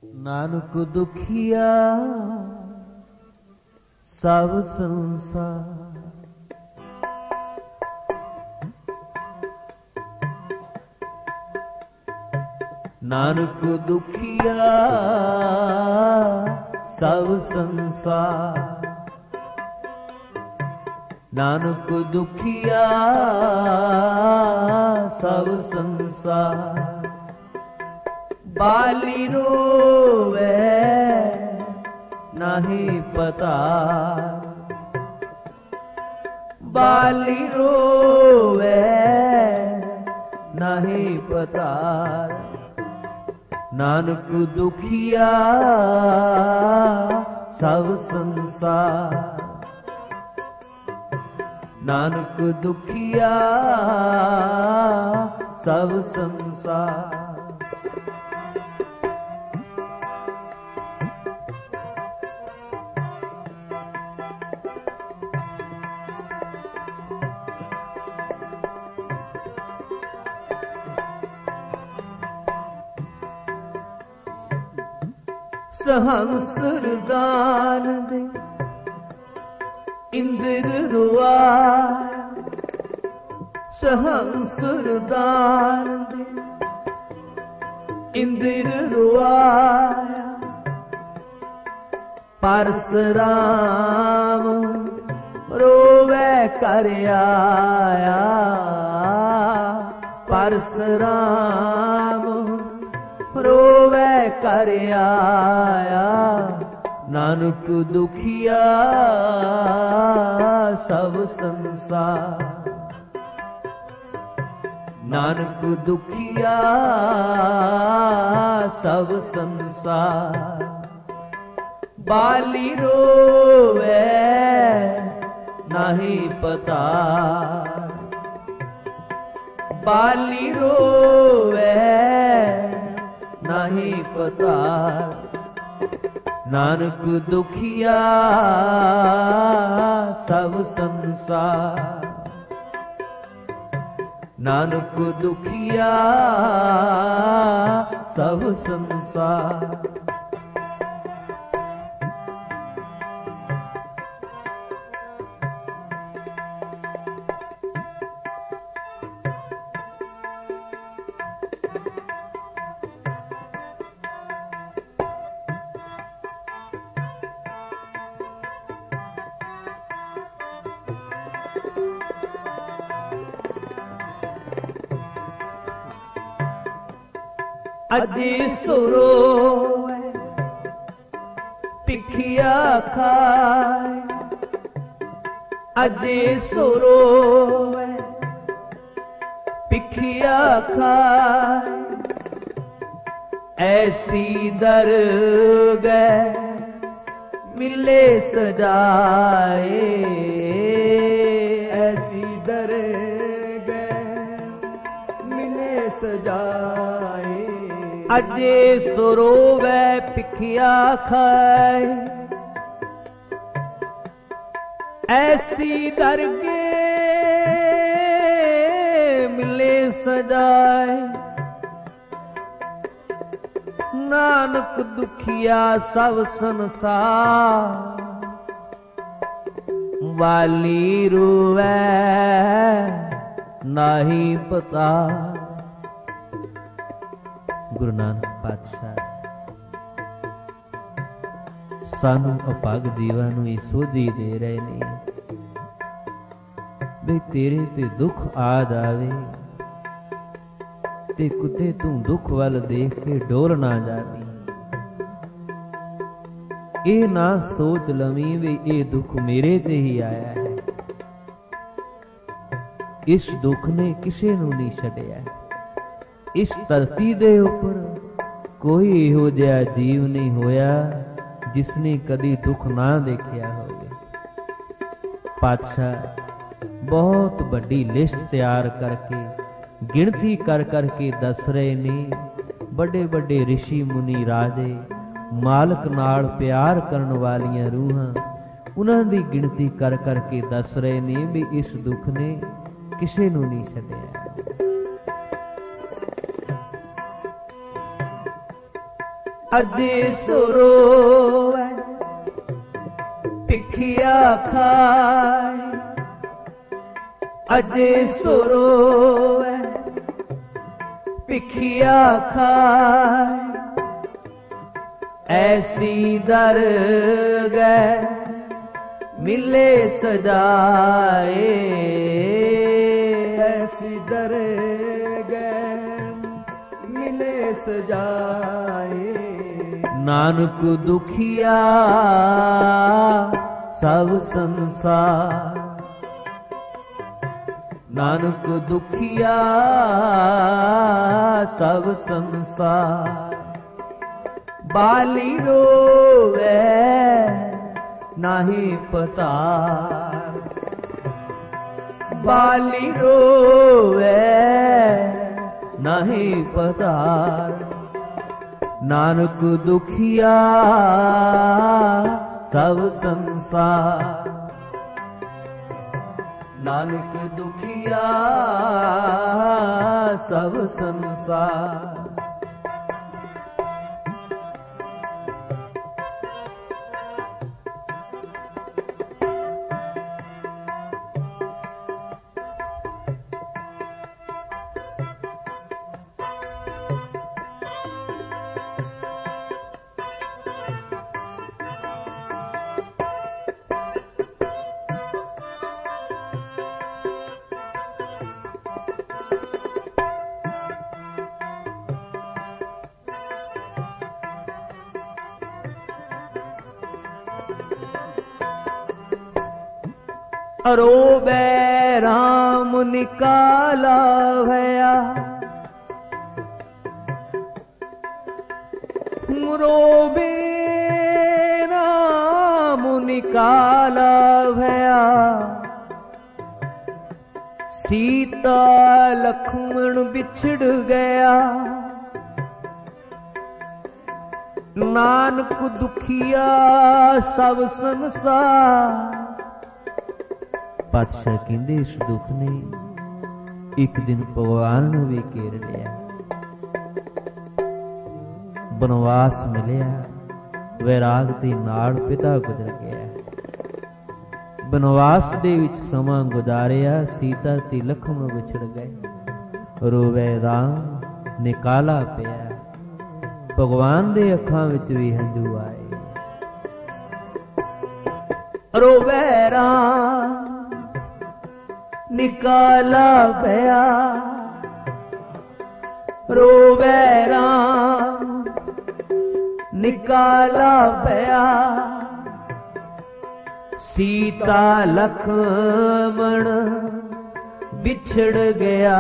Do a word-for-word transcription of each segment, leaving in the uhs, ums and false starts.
नानक दुखिया सब संसार, नानक दुखिया सब संसार, नानक दुखिया सब संसार। बाली रोवे नहीं पता, बाली रोवे नहीं पता। नानक दुखिया सब संसार, नानक दुखिया सब संसार। सहंसर दान दे इंद्र रुआया, सहंसर दान दे इंद्र रुआया। परशुराम रोवे कर आया, परशुराम रोवे कर आया। नानक दुखिया सब संसार, नानक दुखिया सब संसार। बाली रोवे नहीं पता, बाली रोवे नहीं पता। नानक दुखिया सब संसार, नानक दुखिया सब संसार। अजे सुरोवे पिखिया खाए, अजे सुरोवे पिखिया खाए। ऐसी दरगह मिले सजाए, ऐसी दरगह मिले सजाए। अजे सुरोवे पिखिया खाए, ऐसी दरगे मिले सजाए। नानक दुखिया सब संसार, वाली रोवे नहीं पता। गुरु नानक पातशाह सानू अपाग जीवां नूं इह सोझी दे रहे ने वे तेरे ते दुख आ जावे ते कुते तू दुख वल देख के डोल ना जावी। ए ना सोच लवी वे ए दुख मेरे ते ही आया है। इस दुख ने किसे नूं नहीं छड्डिया। इस धरती दे उपर कोई इहो जिहा जीव नहीं होया जिसने कदी दुख ना देखिया होवे। पातशाह बहुत बड़ी लिस्ट तैयार करके गिनती कर करके दस रहे ने। बड़े बड़े ऋषि मुनि राजे मालक नाल प्यार करन वालियां रूहां उन्हां दी गिनती कर करके दस रहे ने भी इस दुख ने किसे नूं नहीं छड्डिया। अजे सुरोवै टिकिया खाए, अजे सुरोवै टिकिया खाए, ऐसी दरगह मिले सजाए, ऐसी दरगह मिले सजाए। नानक दुखिया सब संसार, नानक दुखिया सब संसार। बाली रोवे नाही पतार, बाली रोवे नाही पतार। नानक दुखिया सब संसार, नानक दुखिया सब संसार। रोबे राम निकाला भया, रोबे राम निकाला भया। सीता लक्ष्मण बिछड़ गया, नानक दुखिया सब संसार। पातशाह कहते इस दुख ने एक दिन भगवान नूं भी घेर लिया। बनवास मिलिया, वैराग दी नाड़ पिता गुजर गया। बनवास दे विच समां गुजारिया, सीता ते लक्ष्मण विछड़ गए। रोवे राम निकाला पिया, भगवान दे अखां विच भी हंझू आए। रोवे राम निकाला भया, रोवे राम निकाला भया। सीता लक्ष्मण बिछड़ गया,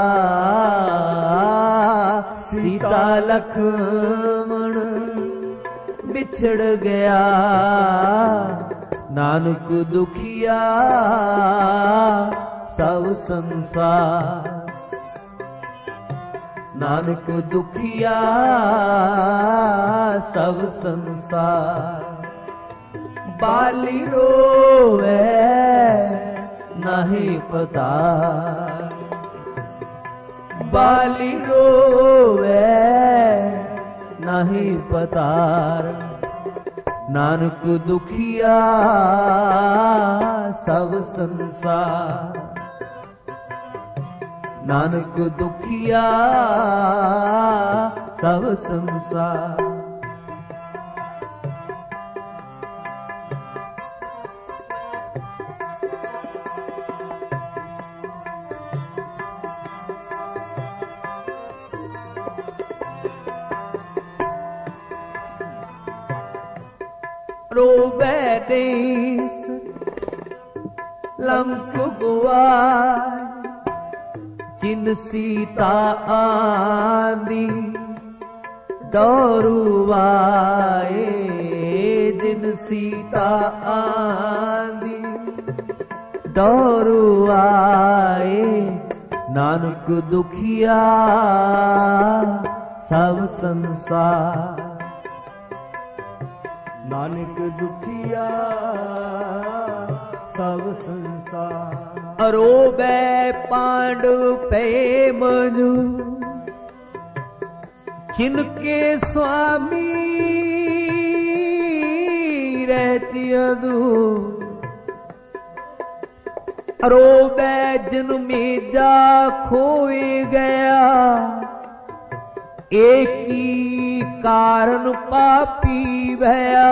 सीता लक्ष्मण बिछड़ गया। नानक दुखिया सब संसार, नानक दुखिया सब संसार। बाली रोवे नहीं पतार, बाली रोवे नहीं पतार। नानक दुखिया सब संसार, नानक दुखिया सब संसार। रोवे देश लंक गुआर, जिन सीता आंदी दौरुआए। जिन सीता आंदी दौरुआए। नानक दुखिया सब संसार, नानक दुखिया सब संसार। रोवे पांडव पे मनु, जिनके स्वामी तियदूर रोवे जन्मेजा खोए गया एक ही कारण पापी भया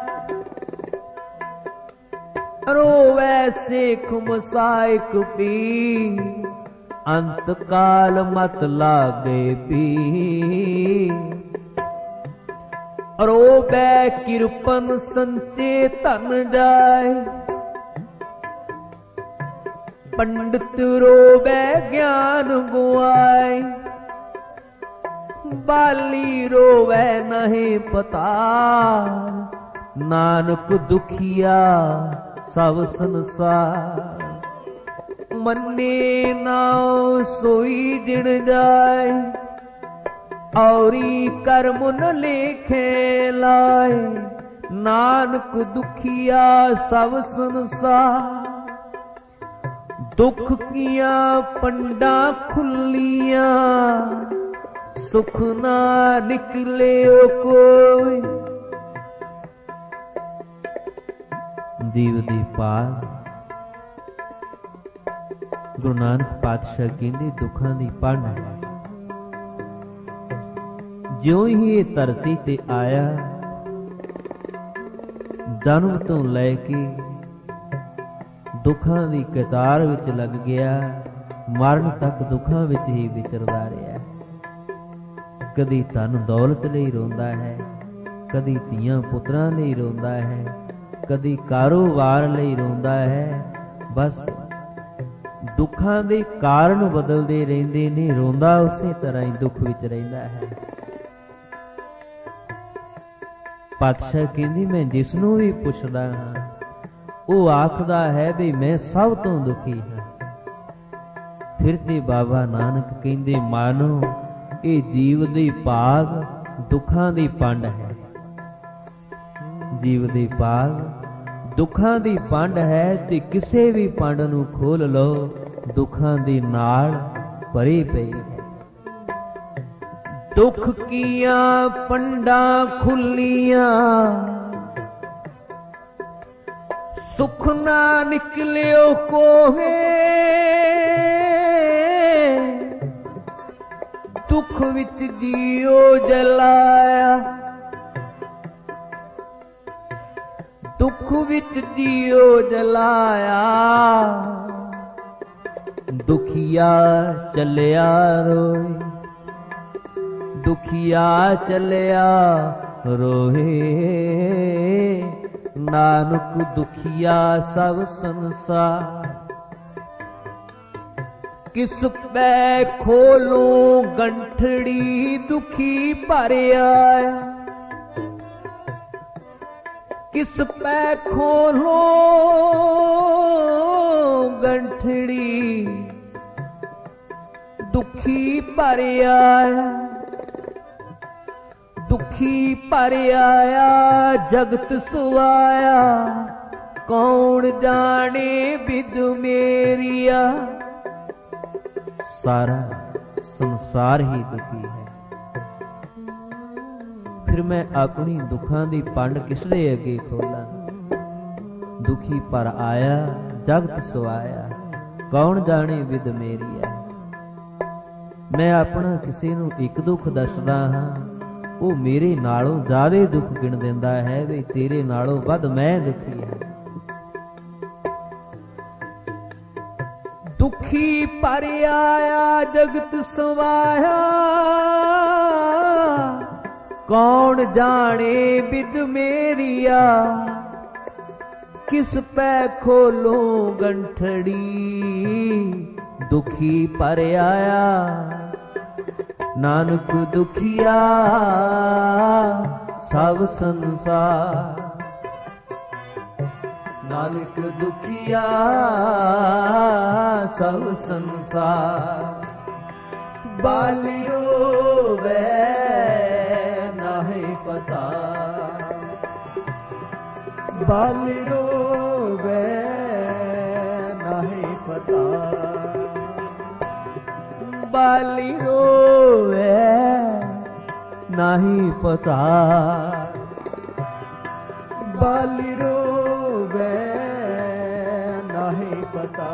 रोवे सेख मुसाइक पी अंत काल मत लागे पी रोवे किरपन संचे धन जाए पंडित रोवे ज्ञान गुआए बाली रोवे नहीं पता नानक दुखिया सब संसार मन्ने नाव सोई जिण जाए औरी कर्म न लेखे लाए नानक दुखिया सब संसार दुख किया पंडा खुलिया सुख ना निकले ओ कोई जीव दी पाल गुरु नानक पातशाह कहते दुखां दी पंड ज्यों ही ये धरती ते आया जन्म तो लैके दुखां दी कतार विच लग गया मरण तक दुखां विच ही विचरदा रहा कदी धन दौलत लई रोंदा है कदी धीआं पुत्रां लई रोंदा है कदी कारोबार लई रोंदा है बस दुखां दे कारण बदलदे रहिंदे ने रोंदा उसे तरह ही दुख विच रहिंदा है पातशाह कहंदी मैं जिसनूं भी पुछदा हां ਉਹ ਆਖਦਾ ਹੈ ਵੀ ਮੈਂ ਸਭ ਤੋਂ ਦੁਖੀ ਹਾਂ ਫਿਰ ਤੇ ਬਾਬਾ ਨਾਨਕ ਕਹਿੰਦੇ ਮਾਨੋ ਇਹ ਜੀਵ ਦੇ ਭਾਗ ਦੁੱਖਾਂ ਦੀ ਪੰਡ ਹੈ ਜੀਵ ਦੇ ਭਾਗ ਦੁੱਖਾਂ ਦੀ ਪੰਡ ਹੈ ਤੇ ਕਿਸੇ ਵੀ ਪੰਡ ਨੂੰ ਖੋਲ ਲਓ ਦੁੱਖਾਂ ਦੀ ਨਾੜ ਭਰੀ ਪਈ ਹੈ ਦੁੱਖ ਕੀਆਂ ਪੰਡਾਂ ਖੁੱਲੀਆਂ सुख ना निकलियो कोहे दुख विच दियो जलाया दुख विच दियो जलाया दुखिया चलिया रोए दुखिया चलिया रोए नानक दुखिया सब संसार किस पै खोलूं गंठड़ी दुखी भर आया किस पै खोलूं गंठड़ी दुखी भर आया दुखी पर आया जगत सुआया कौन जाने विद मेरिया सारा संसार ही दुखी है फिर मैं अपनी दुखां दी पंड किसदे अगे खोलां दुखी पर आया जगत सुआया कौन जाने विद मेरिया मैं अपना किसी नूं एक दुख दसदा हां ਉਹ ਮੇਰੇ ਨਾਲੋਂ ਜ਼ਿਆਦਾ ਦੁੱਖ ਗਿਣ ਦਿੰਦਾ ਹੈ ਵੀ ਤੇਰੇ ਨਾਲੋਂ ਵੱਧ ਮੈਂ ਦੁਖੀ ਹਾਂ ਦੁਖੀ ਪਰ ਆਇਆ ਜਗਤ ਸਵਾਇਆ ਕੌਣ ਜਾਣੇ ਬਿਦ ਮੇਰੀਆ ਕਿਸ ਪੈ ਖੋਲੋ ਗੰਠੜੀ ਦੁਖੀ ਪਰ ਆਇਆ नानक दुखिया सब संसार नानक दुखिया सब संसार बाली रोवे नाहीं पता बाली रोवे नाहीं पता बाली रोवे नाही पता बाली रो ਦਾਤਾ।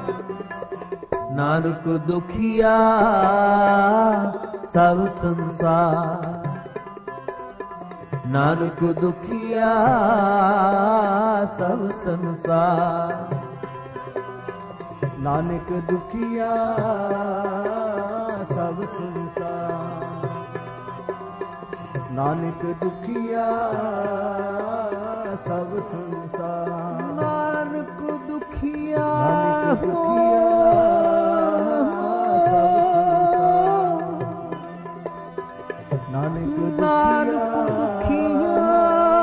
ਨਾਨਕ ਦੁਖੀਆ ਸਭ ਸੰਸਾਰ, ਨਾਨਕ ਦੁਖੀਆ ਸਭ ਸੰਸਾਰ। ਨਾਨਕ ਦੁਖੀਆ ਸਭ ਸੰਸਾਰ, ਨਾਨਕ ਦੁਖੀਆ ਸਭ ਸੰਸਾਰ। ਨਾਨਕ ਦੁਖੀਆ ਨਾਨਕ ਦੁਖੀਆ ਸਭ ਸੰਸਾਰ, ਨਾਨਕ ਦੁਖੀਆ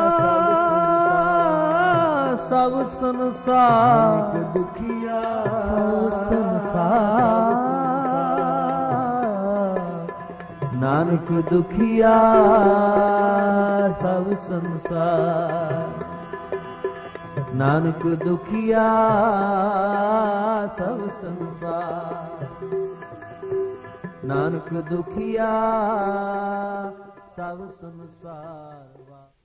ਸਭ ਸੰਸਾਰ, ਨਾਨਕ ਦੁਖੀਆ ਸਭ ਸੰਸਾਰ। ਨਾਨਕ ਦੁਖੀਆ ਸਭ ਸੰਸਾਰ, ਨਾਨਕ ਦੁਖੀਆ ਸਭ ਸੰਸਾਰ। ਨਾਨਕ ਦੁਖੀਆ ਸਭ ਸੰਸਾਰ।